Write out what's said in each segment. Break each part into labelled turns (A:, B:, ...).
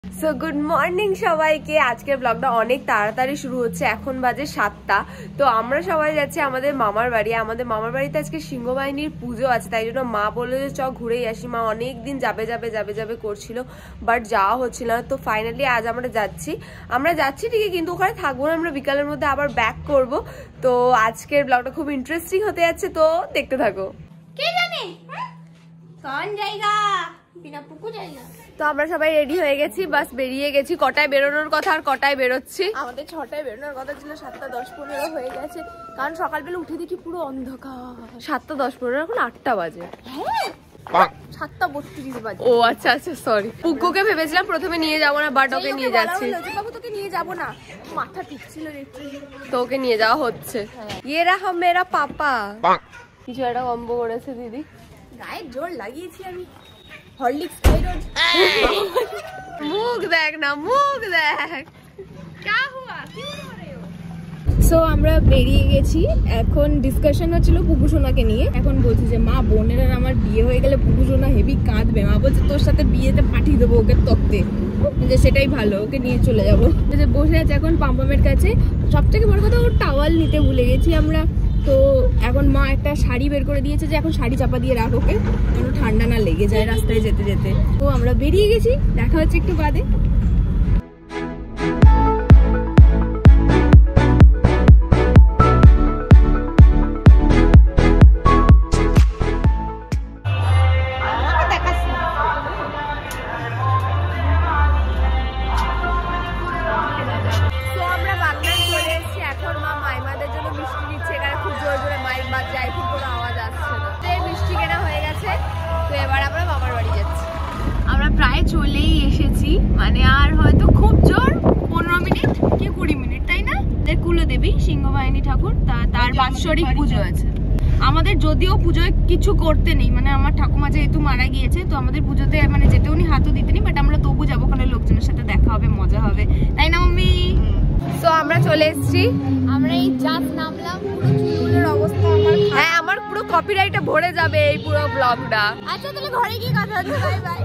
A: So good morning সবাইকে। আজকের ব্লগটা অনেক তাড়াতাড়ি শুরু হচ্ছে, এখন বাজে 7টা। তো আমরা সবাই যাচ্ছি আমাদের মামার বাড়ি। আমাদের মামার বাড়িতে আজকে সিংহবাহিনীর পুজো আছে, তাই জন্য মা বললো যে চ ঘুরেই আসি। মা অনেকদিন যাবে যাবে যাবে যাবে করছিল, বাট যাওয়া হচ্ছিল না। তো ফাইনালি আজ আমরা যাচ্ছি ঠিকই, কিন্তু ওখানে থাকবো না, আমরা বিকালের মধ্যে আবার ব্যাক করব। তো আজকের ব্লগটা খুব ইন্টারেস্টিং হতে যাচ্ছে, তো দেখতে থাকো।
B: কে জানে কোন জায়গা, বিনা পুকুর জায়গা।
A: তো আমরা সবাই রেডি হয়ে গেছি, বাস বেরিয়ে গেছি। কটায় বেরোনোর কথা আর কটায় বেরোচ্ছি?
B: আমাদের 6টায় বেরোনোর কথা ছিল, 7:10-15 হয়ে গেছে, কারণ সকালবেলা উঠে দেখি পুরো অন্ধকার।
A: 7:10-15, এখন 8টা বাজে।
B: হ্যাঁ 7:32 বাজে।
A: ও আচ্ছা আচ্ছা, সরি। পুকুকে ভেবেছিলাম প্রথমে নিয়ে যাবো না, বাট ওকে নিয়ে যাচ্ছি।
B: বাবু তোকে নিয়ে যাবো না, মাথা ঠিক ছিল একটু,
A: তো ওকে নিয়ে যাওয়া হচ্ছে। ইয়ে রাহা মেরা পাপা। কিছু একটা কম্বো করেছে দিদি,
B: গায়ে জোর লাগিয়েছি আমি। হরলিক্স খাই রোজ।
A: মুখ দেখ না, মুখ দেখ।
B: সো আমরা বেরিয়ে গেছি, এখন ডিসকাশন হচ্ছিল পুপু সোনাকে নিয়ে। এখন বলছি যে মা, বোনের আর আমার বিয়ে হয়ে গেলে পুপু সোনা হেভি কাঁদবে। মা বলছে তোর সাথে বিয়েতে পাঠিয়ে দেবো ওকে তত্ত্বে, যে সেটাই ভালো, ওকে নিয়ে চলে যাবো। যে বসে আছে এখন পাম্পামের কাছে। সব থেকে বড় কথা, ওর টাওয়াল নিতে ভুলে গেছি আমরা। তো এখন মা একটা শাড়ি বের করে দিয়েছে, যে এখন শাড়ি চাপা দিয়ে রাখ ওকে, যেন ঠান্ডা না লেগে যায় রাস্তায় যেতে যেতে। তো আমরা বেরিয়ে গেছি, দেখা হচ্ছে একটু বাদে।
A: চলেই এসেছি, মানে আর হয়তো খুব জোর 15 মিনিট কি 20 মিনিট, তাই না? কুলদেবী সিংহবাহিনী ঠাকুর, তার বাৎসরিক পুজো আছে আমাদের। যদিও পুজোয় কিছু করতে নেই, মানে আমার ঠাকুমা যেহেতু মারা গিয়েছে, তো আমাদের পুজোতে মানে যেতে উনি হাতও দিতে নেই, বাট আমরা তবু যাবো, ওখানে লোকজনের সাথে দেখা হবে, মজা হবে, তাই না মাম্মি? সো আমরা চলে এসেছি, আমরা এই জাস্ট নামলাম। পুরো চুলগুলোর অবস্থা আমার, হ্যাঁ আমার পুরো কপিরাইটে ভরে যাবে এই পুরো ব্লগটা।
B: আচ্ছা তাহলে ঘরে গিয়ে কথা হচ্ছে, বাই বাই।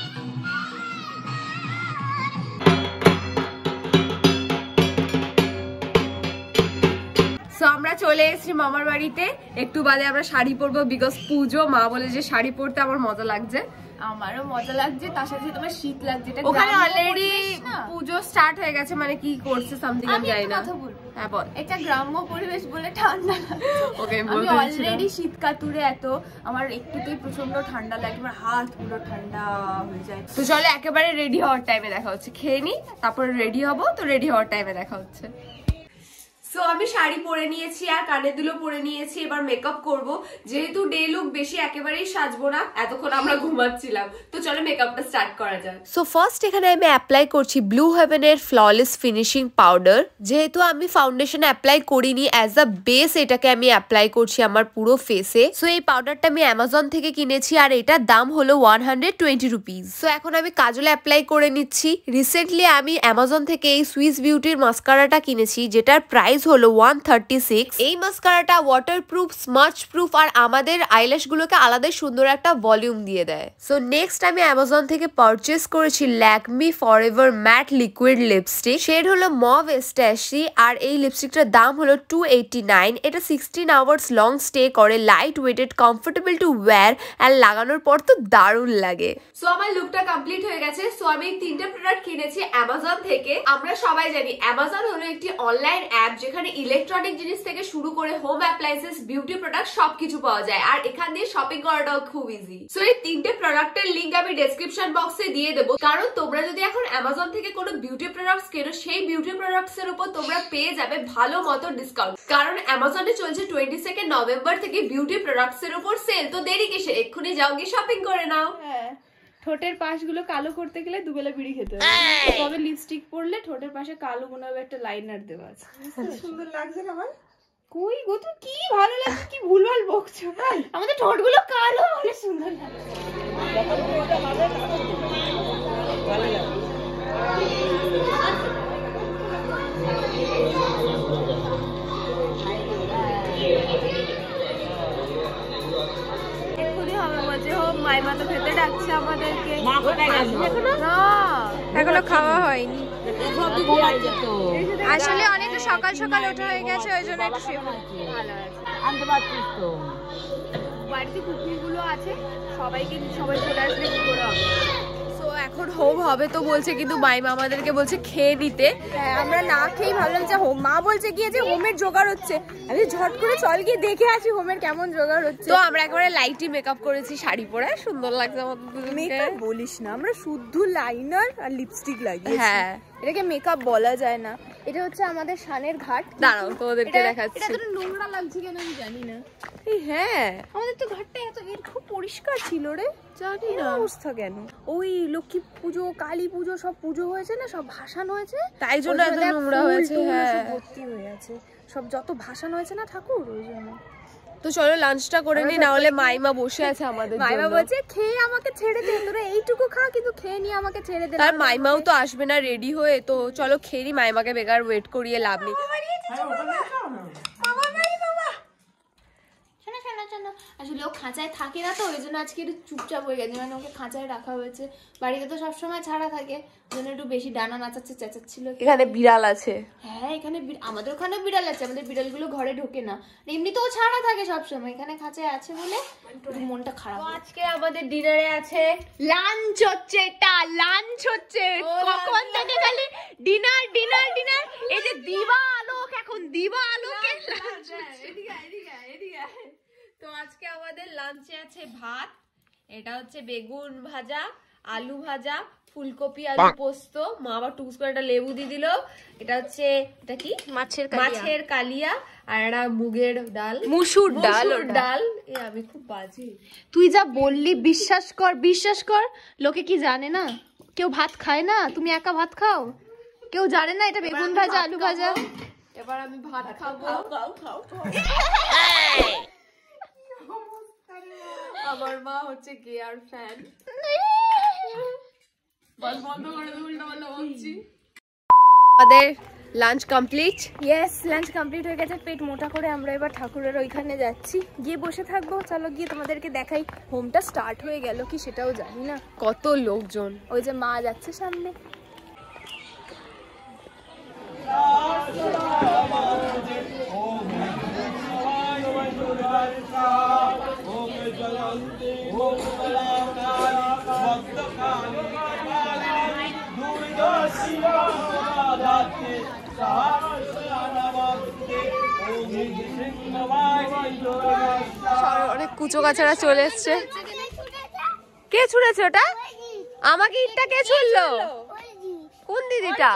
A: আমরা চলে এসেছি মামার বাড়িতে। একটু বাদে আমরা শাড়ি পরবো, বিকজ পুজো। মা বলে যে শাড়ি পরতে আমার মজা লাগছে।
B: আমারও মজা লাগছে, তার সাথে তোমার শীত লাগছে।
A: ওখানে অলরেডি পুজো স্টার্ট হয়ে গেছে, মানে কি করছে সামথিং আমি জানি না। হ্যাঁ বল।
B: এটা গ্রাম্য পরিবেশ বলে ঠান্ডা
A: ওকে,
B: আমি অলরেডি শীত কাতুরে এত, আমার একটুতেই প্রচন্ড ঠান্ডা লাগে, আমার হাত পুরো ঠান্ডা হয়ে যায়।
A: তো চলো একেবারে রেডি হওয়ার টাইমে দেখা হচ্ছে, খেয়ে নি তারপরে রেডি হবো। তো রেডি হওয়ার টাইমে দেখা হচ্ছে। সো আমি শাড়ি পরে নিয়েছি আর কানের দুলো পরে নিয়েছি, এবার মেকআপ করব। যেহেতু ডে লুক বেশি একেবারেই সাজবো না, এতক্ষণ আমরা ঘুমাচ্ছিলাম, তো চলো মেকআপটা স্টার্ট করা যাক। সো ফার্স্ট এখানে আমি অ্যাপ্লাই করছি ব্লু হেভেনের ফ্ললেস ফিনিশিং পাউডার। যেহেতু আমি ফাউন্ডেশন অ্যাপ্লাই করিনি, অ্যাজ আ বেস এটাকে আমি অ্যাপ্লাই করছি আমার পুরো ফেসে। সো এই পাউডারটা আমি অ্যামাজন থেকে কিনেছি, আর এটার দাম হলো 120 রুপিস। সো এখন আমি কাজল অ্যাপ্লাই করে নিচ্ছি। রিসেন্টলি আমি অ্যামাজন থেকে এই সুইস বিউটির মাস্কারাটা কিনেছি, যেটার প্রাইস হলো 136। এই মাস্কারাটা ওয়াটারপ্রুফ, স্মাচ প্রুফ, আর আমাদের আইল্যাশ গুলোকে আলাদা সুন্দর একটা ভলিউম দিয়ে দেয়। সো নেক্সট আমি অ্যামাজন থেকে পারচেস করেছি Lakme forever matte liquid lipstick. Shade হলো মভ এস্টাশি, আর এই লিপস্টিকটার দাম হলো 289। এটা 16 আওয়ার্স লং স্টে করে, light weighted, comfortable to wear, আর লাগানোর পর তো দারুণ লাগে। সো আমার লুকটা কমপ্লিট হয়ে গেছে। সো আমি 3টে প্রোডাক্ট কিনেছি অ্যামাজন থেকে। আমরা সবাই জানি অ্যামাজন হলো একটি অনলাইন অ্যাপ, যেখানে ইলেকট্রনিক জিনিস থেকে শুরু করে হোম অ্যাপ্লায়েন্সেস, বিউটি প্রোডাক্ট সবকিছু পাওয়া যায়, আর এখান দিয়ে শপিং করাটাও খুব ইজি। সো এই 3টে প্রোডাক্টের লিংক আমি ডেসক্রিপশন বক্সে দিয়ে দেবো, কারণ তোমরা যদি এখন অ্যামাজন থেকে কোনো বিউটি প্রোডাক্টস কেনো, সেই বিউটি প্রোডাক্টস এর উপর তোমরা পেয়ে যাবে ভালো মতো ডিসকাউন্ট, কারণ অ্যামাজনে চলছে 22 নভেম্বর থেকে বিউটি প্রোডাক্টস এর উপর সেল। তো দেরি কিসে, এক্ষুনি যাও গিয়ে শপিং করে নাও।
B: ঠোঁটের পাশগুলো কালো করতে গেলে দুবেলা বিড়ি খেতে হবে, তবে লিপস্টিক পরলে ঠোঁটের পাশে কালো মনে হবে একটা লাইনার দেওয়া আছে। সুন্দর লাগছে না আমার? কই গো, তো কি ভালো লাগছে, কি ভুলভাল বকছো? আমাদের ঠোঁটগুলো কালো বলে সুন্দর লাগছে।
A: এক্ষুনি হবে বলছে, হোক মাইমা তো খেতে ডাকছে আমাদেরকে।
C: মা কোথায় গেল?
A: না এখন
B: এখনো খাওয়া হয়নি, আসলে অনেকটা সকাল সকাল ওঠা হয়ে গেছে, ওই জন্য একটু শুয়ে পড়েছি। বাড়িতে কুকুরগুলো আছে, সবাই চলে আসবে কি করে হবে।
A: তো এখন হোম হবে তো বলছে, কিন্তু মাইমা আমাদেরকে বলছে খেয়ে নিতে।
B: হ্যাঁ, আমরা না খেয়েই ভাবলাম যে মা বলছে গিয়ে যে হোমের জোগাড় হচ্ছে, আমি ঝট করে চল গিয়ে দেখে আসি হোমের কেমন জোগাড় হচ্ছে।
A: তো আমরা একেবারে লাইটই মেকআপ করেছি, শাড়ি পরে সুন্দর লাগছে আমাদের দুজনকে।
B: মেকআপ বলিস না, আমরা শুদ্ধ লাইনার আর লিপস্টিক লাগিয়েছি।
A: হ্যাঁ,
B: এটাকে মেকআপ বলা যায় না। এটা হচ্ছে আমাদের শানের ঘাট।
A: দাঁড়াও তোমাদেরকে দেখাচ্ছি।
B: এটা তো নোংরা লাগছে কেন আমি জানি না।
A: এই হ্যাঁ,
B: আমাদের তো ঘাটটা এর খুব পরিষ্কার ছিল রে, জানি না অবস্থা কেন। ওই লক্ষ্মী পুজো, কালী পুজো সব পুজো হয়েছে না, সব ভাসান হয়েছে,
A: তাই জন্য এত নোংরা হয়েছে। হ্যাঁ,
B: ভর্তি হয়ে আছে সব, যত ভাসান হয়েছে না ঠাকুর, ওই জন্য।
A: তো চলো লাঞ্চটা করে নি, না হলে মাইমা বসে আছে আমাদের জন্য।
B: মাইমা বলছে খেয়ে আমাকে ছেড়ে দে, তোরা এইটুকু খা, কিন্তু খেয়ে নিয়ে আমাকে ছেড়ে দে।
A: আর মাইমাও তো আসবে না রেডি হয়ে, তো চলো খেয়ে নি, মাইমাকে বেকার ওয়েট করিয়ে লাভ নেই।
B: আসলে ও খাঁচায় থাকে না তো, ওই জন্য আজকে একটু চুপচাপ হয়ে গেছে, মানে ওকে খাঁচায় রাখা হয়েছে। বাড়িতে তো সবসময় ছাড়া থাকে, ওই জন্য একটু বেশি ডানা নাচাচ্ছে, চেঁচাচ্ছিল।
A: এখানে বিড়াল আছে।
B: হ্যাঁ, এখানে আমাদের ওখানে বিড়াল আছে, আমাদের বিড়ালগুলো ঘরে ঢোকে না, এমনিতেও ছাড়া থাকে সবসময়, এখানে খাঁচায় আছে বলে মনটা খারাপ।
A: আজকে আমাদের ডিনারে আছে
B: লাঞ্চ হচ্ছে, এটা লাঞ্চ হচ্ছে, কখন থেকে খালি ডিনার ডিনার ডিনার। এই যে দিবা আলোক, এখন দিবা আলোকে লাঞ্চ।
A: তো আজকে আমাদের লাঞ্চে আছে ভাত, এটা হচ্ছে বেগুন ভাজা, আলু ভাজা, ফুলকপি আলু পোস্ত, মা আবার টুকস করে একটা লেবু দিয়ে দিল। এটা হচ্ছে, এটা কি মাছের কালিয়া, আর একটা মুগের ডাল,
B: মুসুর
A: ডাল। এ আমি খুব বাজে।
B: তুই যা বললি বিশ্বাস কর, লোকে কি জানে না, কেউ ভাত খায় না, তুমি একা ভাত খাও, কেউ জানে না এটা বেগুন ভাজা আলু ভাজা।
A: এবার আমি ভাত খাবো। আমার মা হচ্ছে গেয়ার ফ্যান। বন্ধ করে দেবো, উল্টো বলছি। আমাদের lunch complete.
B: Yes, lunch complete হয়ে গেছে, পেট মোটা করে আমরা এবার ঠাকুরের ওইখানে যাচ্ছি, গিয়ে বসে থাকবো। চলো গিয়ে তোমাদেরকে দেখাই। হোমটা স্টার্ট হয়ে গেল কি সেটাও জানি না,
A: কত লোকজন।
B: ওই যে মা যাচ্ছে সামনে।
A: অনেক কুচো কাছাড়া চলে এসছে। কে ছুড়েছে ওটা? আমাকে ইটটা কে ছুড়লো? কোন দিদিটা?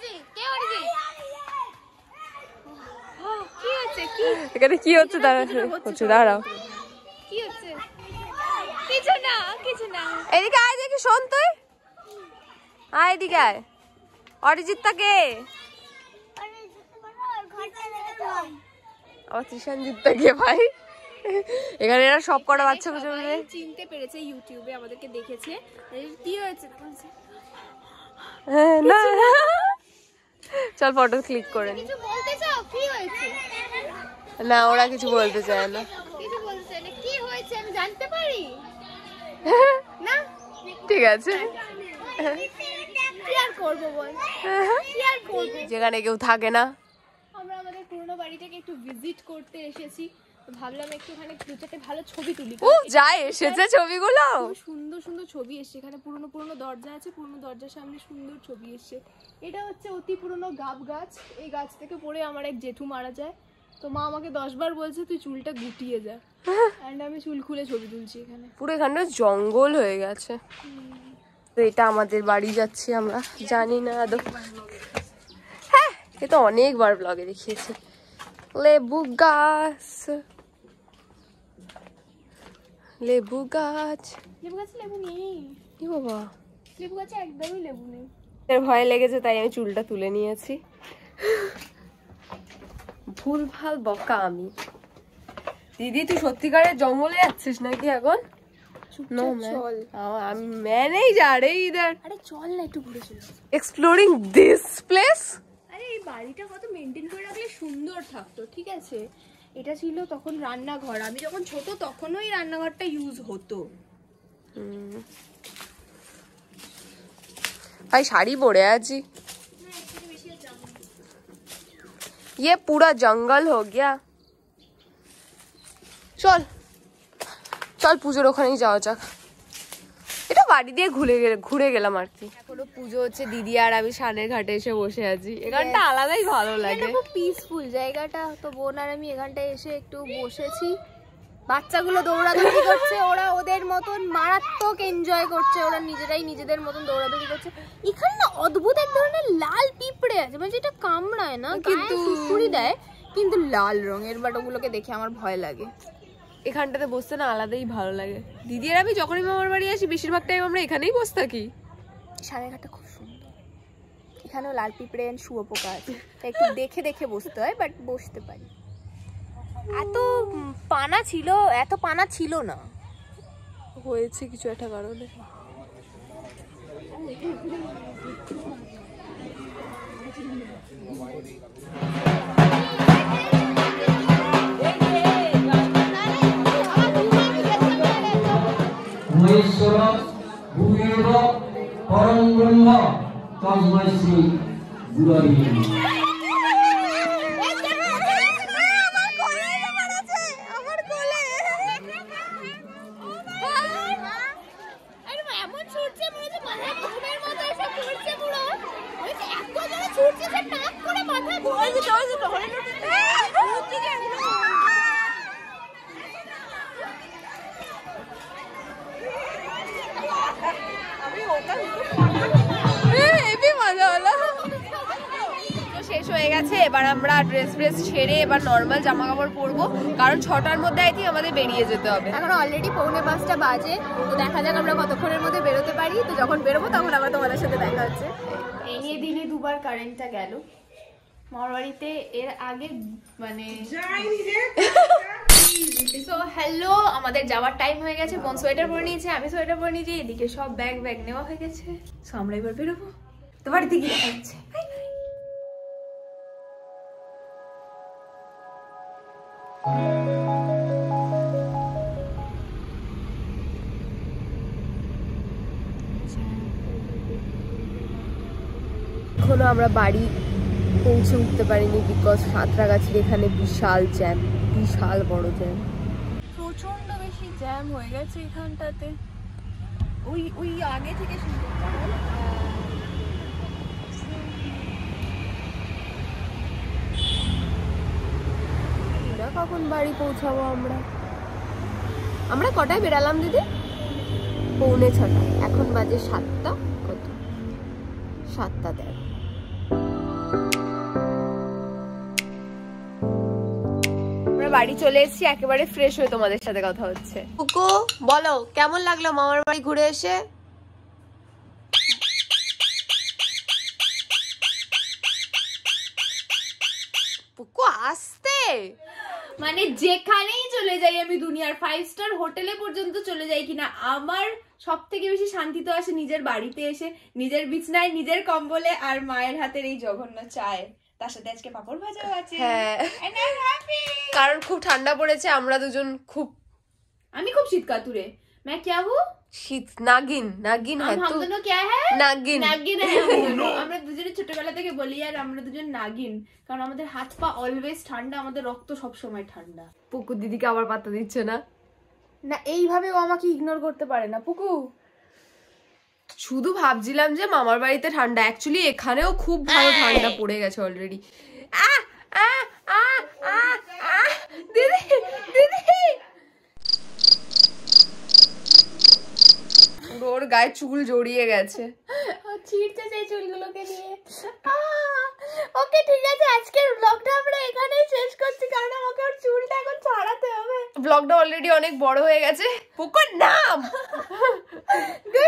A: এখানে কি হচ্ছে? দাঁড়াও, এদিকে আয় দেখি, শোন তুই আয় এদিকে আয়। অরিজিৎটা কে? আমার ত্রিশানজিৎটা কে ভাই? এখানে এরা সব কটা বাচ্চা বুঝে
B: চিনতে পেরেছে, ইউটিউবে আমাদেরকে দেখেছে। কি হয়েছে?
A: না চল ফটো ক্লিক করে নি।
B: কিছু বলতে চাও? কি হয়েছে?
A: না, ওরা কিছু বলতে চায় না।
B: কিছু বলতে চায় না? কি হয়েছে আমি জানতে পারি না?
A: ঠিক আছে,
B: কি আর করবো বল, কি আর করবো,
A: যেখানে কেউ থাকে না।
B: আমরা আমাদের পুরনো বাড়িটাকে একটু ভিজিট করতে এসেছি, ভাবলাম একটুখানি দু চারটে ভালো ছবি তুলি।
A: যাই এসেছে ছবিগুলো,
B: সুন্দর সুন্দর ছবি এসছে। এখানে পুরনো পুরনো দরজা আছে, পুরনো দরজার সামনে সুন্দর ছবি এসছে। এটা হচ্ছে অতি পুরনো গাব গাছ, এই গাছ থেকে পড়ে আমার এক জেঠু মারা যায়। তো মা আমাকে 10 বার বলছে তুই চুলটা গুটিয়ে যা, এন্ড আমি চুল খুলে ছবি তুলছি। এখানে
A: পুরো এখানে জঙ্গল হয়ে গেছে। তো এটা আমাদের বাড়ি যাচ্ছি আমরা, জানি না আদৌ। হ্যাঁ, এ তো অনেকবার ব্লগে দেখিয়েছি। লেবু গাছ, লেবু গাছ,
B: লেবু গাছে লেবু নেই।
A: কি বাবা,
B: লেবু গাছে একদমই লেবু নেই।
A: ভয় লেগেছে তাই আমি চুলটা তুলে নিয়েছি। ভুল ভাল বকা আমি। দিদি তুই সত্যিকারের জঙ্গলে যাচ্ছিস নাকি এখন?
B: চল,
A: আমি ম্যানেজার ইদার।
B: আরে চল না একটু ঘুরে চল।
A: Exploring this place.
B: আরে এই বাড়িটা কত মেনটেন করে রাখলে সুন্দর থাকতো, ঠিক আছে? এটা ছিল তখন রান্নাঘর, আমি যখন ছোট তখনই রান্নাঘরটা ইউজ হতো।
A: भाई साड़ी पड़े आजी ये पूरा जंगल हो गया चल चल পুজোর ওখানেই যাওয়া যাক এটা বাড়ি দিয়ে ঘুরে গেলাম আর কি এখনো পুজো হচ্ছে দিদি আর আমি সানের ঘাটে এসে বসে আছি এখানটা আলাদাই ভালো লাগে
B: খুব পিসফুল জায়গাটা তো বোন আর আমি এখানটায় এসে একটু বসেছি বাচ্চাগুলো দৌড়াদৌড়ি করছে ওরা ওদের মতন মারাত্মক এনজয় করছে ওরা নিজেরাই নিজেদের মতন দৌড়াদৌড়ি করছে এখানে না অদ্ভুত এক ধরনের লাল পিঁপড়ে আছে মানে যেটা কামড়ায় না কিন্তু সুড়সুড়ি দেয় কিন্তু লাল রঙের বাট ওগুলোকে দেখে আমার ভয় লাগে
A: এখানটাতে বসতে না আলাদাই ভালো লাগে দিদি আর আমি যখনই মামার বাড়ি আসি বেশিরভাগ টাইম আমরা এখানেই বসে থাকি
B: সারাঘাটটা খুব সুন্দর এখানেও লাল পিঁপড়ে শুয়োপোকা আছে একটু দেখে দেখে বসতে হয় বাট বসতে পারি এত পানা ছিল না
A: হয়েছে কিছু একটা কারণে
C: মহেশ্বর ভূমেব পরম ব্রহ্ম তস্मै শ্রী গুরবে
A: শেষ হয়ে গেছে এবার আমরা ড্রেস ছেড়ে এবার নরমাল জামা কাপড় পরবো কারণ 6টার মধ্যে আই থিঙ্ক আমাদের বেরিয়ে যেতে হবে
B: এখন অলরেডি 4:45 বাজে তো দেখা যাক আমরা কতক্ষণের মধ্যে বেরোতে পারি তো যখন বেরোবো তখন আবার তোমাদের সাথে দেখা হচ্ছে এই নিয়ে দিনে দুবার কারেন্টটা গেল মামার বাড়িতে এর আগে মানে সো হ্যালো আমাদের যাওয়ার টাইম হয়ে গেছে বোন সোয়েটার পরে নিয়েছে আমি সোয়েটার পরে নিয়েছি এদিকে সব ব্যাগ নেওয়া হয়ে গেছে সো আমরা এবার বেরোবো তো বাড়িতে গিয়ে দেখা হচ্ছে
A: এখনো আমরা বাড়ি পৌঁছে উঠতে পারিনি বিকজ সাঁতরাগাছির এখানে বিশাল জ্যাম বিশাল বড় জ্যাম
B: প্রচন্ড বেশি জ্যাম হয়ে গেছে এখানটাতে ওই আগে থেকে শুরু
A: কখন বাড়ি পৌঁছাবো আমরা কটায় বেরালাম দিদি 6:45 এখন বাজে 7টা কত 7:10 আমরা বাড়ি চলে এসেছি একেবারে ফ্রেশ হয়ে তোমাদের সাথে কথা হচ্ছে কুকু বলো কেমন লাগলো মামার বাড়ি ঘুরে এসে পুকু আসতে
B: মানে যেখানেই চলে যাই আমি দুনিয়ার 5 স্টার হোটেলে পর্যন্ত চলে যাই কিনা আমার সবথেকে বেশি শান্তি তো আসে নিজের বাড়িতে এসে নিজের বিছনায় নিজের কম্বলে আর মায়ের হাতের এই জঘন্য চায় তার সাথে আজকে পাপড় ভাজাও আছে
A: হ্যাঁ
B: and I'm happy
A: কারণ খুব ঠান্ডা পড়েছে আমরা দুজন
B: আমি খুব শীত কাতুরে मैं क्या हूँ
A: শীত নাগিন হ্যাঁ
B: हम दोनों क्या है
A: নাগিন
B: আমরা দুজনে ছোটবেলা থেকে বলি আর আমরা দুজন নাগিন কারণ আমাদের হাত পা অলওয়েজ ঠান্ডা আমাদের রক্ত সব সময় ঠান্ডা
A: পুকু দিদিকে আবার পাত্তা দিচ্ছে না
B: না এইভাবে ও আমাকে ইগনোর করতে পারে না পুকু
A: শুধু ভাবছিলাম যে মামার বাড়িতে ঠান্ডা অ্যাকচুয়ালি এখানেও খুব ভালো ঠান্ডা পড়ে গেছে অলরেডি দিদি ওর গায়ে চুল জড়িয়ে গেছে
B: ছিড়ছে সেই চুলগুলোকে নিয়ে ওকে ঠিক আছে আজকের ব্লগটা আমরা এখানেই শেষ করছি কারণ আমাকে ওর চুলটা এখন ছাড়াতে হবে
A: ব্লগটা অলরেডি অনেক বড় হয়ে গেছে পুকুর নাম